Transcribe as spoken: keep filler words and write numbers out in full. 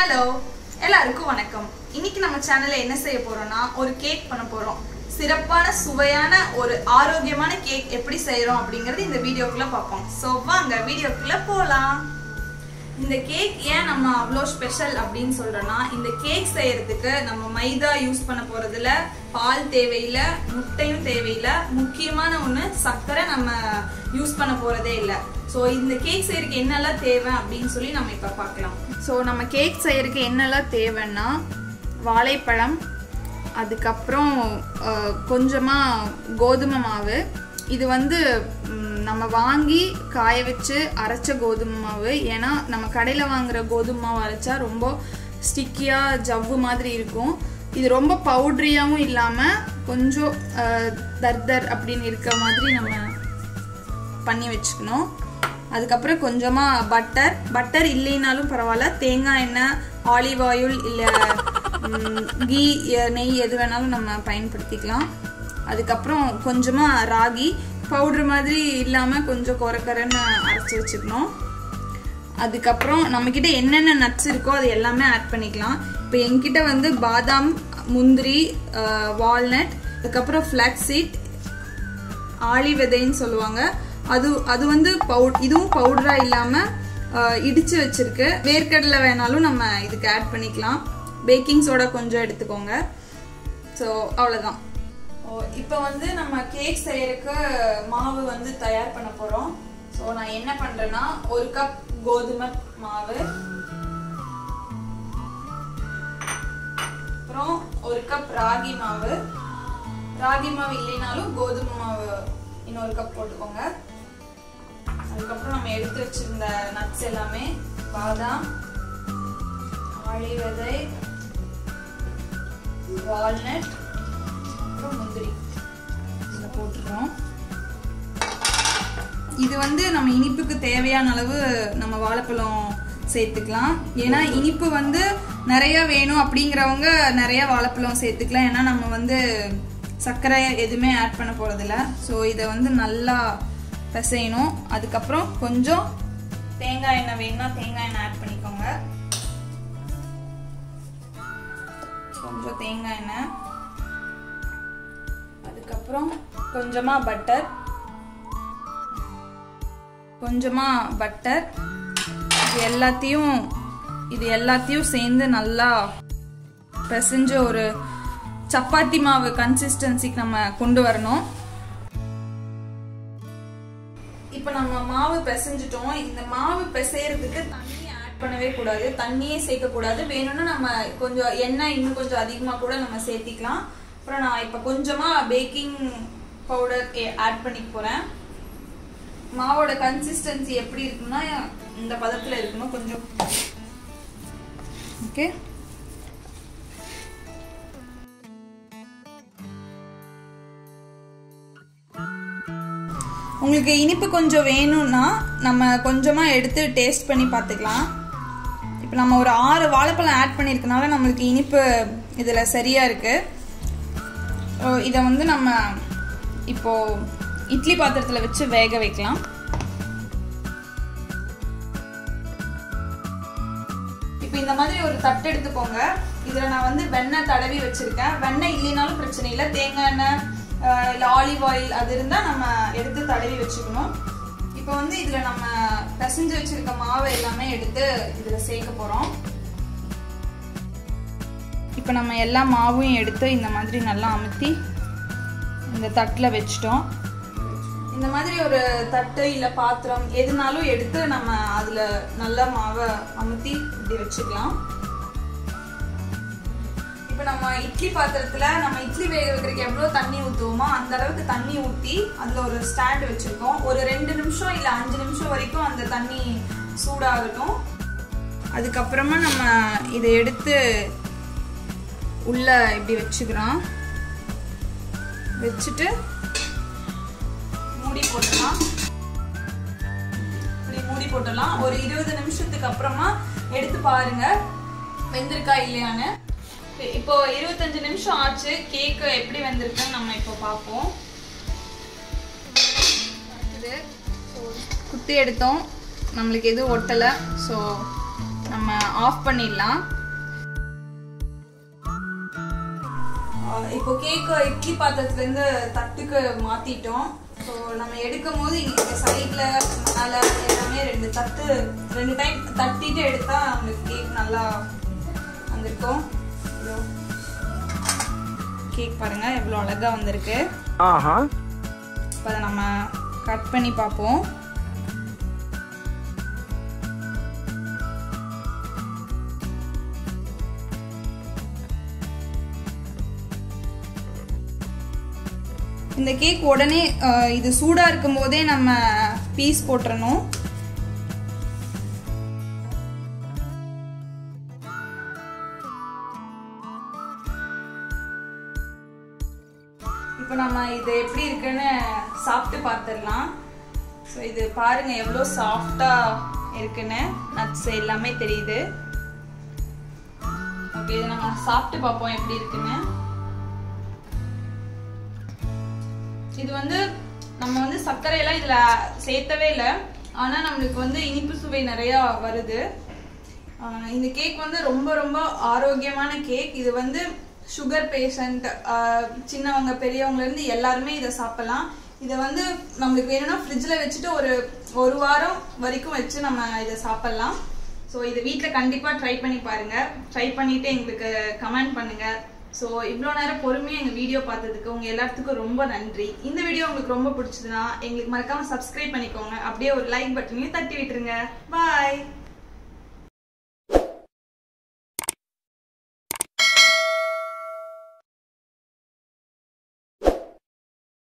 Hello எல்லாருக்கும் வணக்கம். இன்னைக்கு நம்ம சேனல்ல என்ன செய்ய போறோம்னா ஒரு கேக் பண்ண போறோம். சிறப்பான சுவையான ஒரு ஆரோக்கியமான கேக் எப்படி செய்யறோம் அப்படிங்கறது இந்த வீடியோக்குள்ள பார்ப்போம். சோ வாங்க வீடியோக்குள்ள போலாம். இந்த கேக் ஏன் நம்ம அவ்வளோ ஸ்பெஷல் அப்படின்னு சொல்றோம்னா, இந்த கேக் செய்யறதுக்கு நம்ம மைதா யூஸ் பண்ண போறதுல பால் தேவையில்லை, முட்டையும் தேவையில்லை, முக்கியமான ஒண்ணு சர்க்கரை நம்ம யூஸ் பண்ண போறதே இல்லை. ஸோ இந்த கேக் செய்யறதுக்கு என்னெல்லாம் தேவை அப்படின்னு சொல்லி நம்ம இப்போ பார்க்கலாம். ஸோ நம்ம கேக் செய்யறதுக்கு என்னெல்லாம் தேவைன்னா, வாழைப்பழம், அதுக்கப்புறம் கொஞ்சமாக கோதுமை மாவு. இது வந்து நம்ம வாங்கி காய வச்சு அரைச்ச கோதுமை மாவு. ஏன்னா நம்ம கடையில் வாங்குற கோதுமை மாவு அரைச்சா ரொம்ப ஸ்டிக்கியாக ஜவ்வு மாதிரி இருக்கும். இது ரொம்ப பவுட்ரியாகவும் இல்லாமல் கொஞ்சம் தர்தர் அப்படின்னு இருக்கிற மாதிரி நம்ம பண்ணி வச்சுக்கணும். அதுக்கப்புறம் கொஞ்சமாக பட்டர் பட்டர் இல்லைனாலும் பரவாயில்ல, தேங்காய் எண்ணெய், ஆலிவ் ஆயில் இல்லை கீ நெய் எது வேணாலும் நம்ம பயன்படுத்திக்கலாம். அதுக்கப்புறம் கொஞ்சமாக ராகி பவுட்ரு மாதிரி இல்லாமல் கொஞ்சம் கொரக்கரன்னு அரைச்சி வச்சுக்கணும். அதுக்கப்புறம் நம்மக்கிட்ட என்னென்ன நட்ஸ் இருக்கோ அது எல்லாமே ஆட் பண்ணிக்கலாம். இப்போ என்கிட்ட வந்து பாதாம், முந்திரி, வால்நட், அதுக்கப்புறம் ஃப்ளாக்ஸ் சீட், ஆளி விதைன்னு சொல்லுவாங்க, அது அது வந்து பவுட் இதுவும் பவுடராக இல்லாமல் இடித்து வச்சுருக்கு. வேர்க்கடலை வேணாலும் நம்ம இதுக்கு ஆட் பண்ணிக்கலாம். பேக்கிங் சோடா கொஞ்சம் எடுத்துக்கோங்க. ஸோ அவ்வளோதான். இப்போ வந்து நம்ம கேக் செய்யறதுக்கு மாவு வந்து தயார் பண்ண போகிறோம். ஸோ நான் என்ன பண்ணுறேன்னா, ஒரு கப் கோதுமை மாவு, அப்புறம் ஒரு கப் ராகி மாவு. ராகி மாவு இல்லைனாலும் கோதுமை மாவு இன்னொரு கப் போட்டுக்கோங்க. அதுக்கப்புறம் நம்ம எடுத்து வச்சிருந்த நட்ஸ் எல்லாமே, பாதாம், ஆளி விதை, வால்நட், அப்புறம் முந்திரி இதில் போட்டுக்கிறோம். இது வந்து நம்ம இனிப்புக்கு தேவையான அளவு நம்ம வாழைப்பழம் சேர்த்துக்கலாம். ஏன்னா இனிப்பு வந்து நிறைய வேணும் அப்படிங்கிறவங்க நிறைய வாழைப்பழம் சேர்த்துக்கலாம். ஏன்னா நம்ம வந்து சர்க்கரை எதுவுமே ஆட் பண்ண போறதில்ல. ஸோ இதை வந்து நல்லா பிசையணும். அதுக்கப்புறம் கொஞ்சம் தேங்காய் எண்ணெய் வேணும்னா தேங்காய் எண்ணெய் ஆட் பண்ணிக்கோங்க. கொஞ்சம் தேங்காய் எண்ணெய், அதுக்கப்புறம் கொஞ்சமா பட்டர் கொஞ்சமா பட்டர் இது எல்லாத்தையும் இது எல்லாத்தையும் சேர்ந்து நல்லா பிசைஞ்சு ஒரு சப்பாத்தி மாவு கன்சிஸ்டன்சிக்கு நம்ம கொண்டு வரணும். இப்போ நம்ம மாவு பிசைஞ்சிட்டோம். இந்த மாவு பிசையறதுக்கு தண்ணி ஆட் பண்ணவே கூடாது, தண்ணியே சேர்க்க கூடாது. வேணும்னா நம்ம கொஞ்சம் எண்ணெய் இன்னும் கொஞ்சம் அதிகமாக கூட நம்ம சேர்த்திக்கலாம். அப்புறம் நான் இப்போ கொஞ்சமா பேக்கிங் பவுடர் ஆட் பண்ணிக்க போறேன். மாவோட கன்சிஸ்டன்சி எப்படி இருக்குன்னா, இந்த பதத்தில் இருக்கணும் கொஞ்சம். ஓகே, உங்களுக்கு இனிப்பு கொஞ்சம் வேணும்னா நம்ம கொஞ்சமாக எடுத்து டேஸ்ட் பண்ணி பார்த்துக்கலாம். இப்போ நம்ம ஒரு ஆறு வாழைப்பழம் ஆட் பண்ணியிருக்கனால நம்மளுக்கு இனிப்பு இதில் சரியாக இருக்குது. இதை வந்து நம்ம இப்போது இட்லி பாத்திரத்தில் வச்சு வேக வைக்கலாம். இப்போ இந்த மாதிரி ஒரு தட்டு எடுத்துக்கோங்க. இதில் நான் வந்து வெண்ணெய் தடவி வச்சுருக்கேன். வெண்ணெய் இல்லைனாலும் பிரச்சனை இல்லை, தேங்காய் எண்ணெய் இல்லை ஆலிவ் ஆயில் அது இருந்தால் நம்ம எடுத்து தடவி வச்சுக்கணும். இப்போ வந்து இதில் நம்ம பிசைஞ்சு வச்சுருக்க மாவை எல்லாமே எடுத்து இதில் சேர்க்க போகிறோம். இப்போ நம்ம எல்லா மாவையும் எடுத்து இந்த மாதிரி நல்லா அமுத்தி இந்த தட்டில் வச்சிட்டோம். இந்த மாதிரி ஒரு தட்டு இல்லை பாத்திரம் எதுனாலும் எடுத்து நம்ம அதில் நல்லா மாவை அமுத்தி இப்படி வச்சுக்கலாம். இப்போ நம்ம இட்லி பாத்திரத்தில் நம்ம இட்லி வேக வைக்கிறதுக்கு எவ்வளோ தண்ணி ஊற்றுவோமோ அந்த அளவுக்கு தண்ணி ஊற்றி அதில் ஒரு ஸ்டாண்ட் வச்சுருக்கோம். ஒரு ரெண்டு நிமிஷம் இல்லை அஞ்சு நிமிஷம் வரைக்கும் அந்த தண்ணி சூடாகட்டும். அதுக்கப்புறமா நம்ம இதை எடுத்து உள்ள இப்படி வச்சுக்கிறோம். வச்சுட்டு மூடி போட்டுடலாம். இப்படி மூடி போட்டுடலாம். ஒரு இருபது நிமிஷத்துக்கு அப்புறமா எடுத்து பாருங்க வெந்திருக்கா இல்லையான்னு. இப்போ இருபத்தஞ்சு நிமிஷம் ஆச்சு. கேக்கு எப்படி வந்திருக்குன்னு நம்ம இப்போ பார்ப்போம். குத்தி எடுத்தோம், நம்மளுக்கு எதுவும் ஒட்டலை. ஸோ நம்ம ஆஃப் பண்ணிடலாம். இப்போ கேக் இட்லி பாத்திரத்துல இருந்து தட்டுக்கு மாத்திட்டோம். ஸோ நம்ம எடுக்கும் போது இந்த சைட்ல மேலே எல்லாமே ரெண்டு தட்டு ரெண்டு டைம் தட்டிட்டு எடுத்தா நம்மளுக்கு கேக் நல்லா வந்திருக்கும். கேக் பாருங்க எவ்வளோ அழகா வந்திருக்கு. இப்போ அதை நம்ம கட் பண்ணி பார்ப்போம். இந்த கேக் உடனே இது சூடா இருக்கும் போதே நம்ம பீஸ் போட்டுறணும். இப்போ நம்ம இது எப்படி இருக்குன்னு சாப்பிட்டு பார்த்துடலாம். ஸோ இது பாருங்க எவ்வளோ சாஃப்டா இருக்குன்னு, நட்ஸ் எல்லாமே தெரியுது. ஓகே, இது நம்ம சாப்பிட்டு பார்ப்போம் எப்படி இருக்குன்னு. இது வந்து நம்ம வந்து சர்க்கரையெல்லாம் இதுல சேர்த்தவே இல்லை, ஆனா நம்மளுக்கு வந்து இனிப்பு சுவை நிறைய வருது. இந்த கேக் வந்து ரொம்ப ரொம்ப ஆரோக்கியமான கேக். இது வந்து சுகர் பேஷண்ட், சின்னவங்க பெரியவங்க இருந்து எல்லாருமே இதை சாப்பிடலாம். இதை வந்து நம்மளுக்கு வேணும்னா ஃப்ரிட்ஜில் வச்சுட்டு ஒரு ஒரு வாரம் வரைக்கும் வச்சு நம்ம இதை சாப்பிடலாம். ஸோ இதை வீட்டில் கண்டிப்பாக ட்ரை பண்ணி பாருங்க. ட்ரை பண்ணிட்டு எங்களுக்கு கமெண்ட் பண்ணுங்க. ஸோ இவ்வளோ நேரம் பொறுமையாக எங்கள் வீடியோ பார்த்ததுக்கு உங்கள் எல்லாத்துக்கும் ரொம்ப நன்றி. இந்த வீடியோ உங்களுக்கு ரொம்ப பிடிச்சதுன்னா எங்களுக்கு மறக்காமல் சப்ஸ்கிரைப் பண்ணிக்கோங்க. அப்படியே ஒரு லைக் பட்டனையும் தட்டி விட்டுருங்க. பாய்.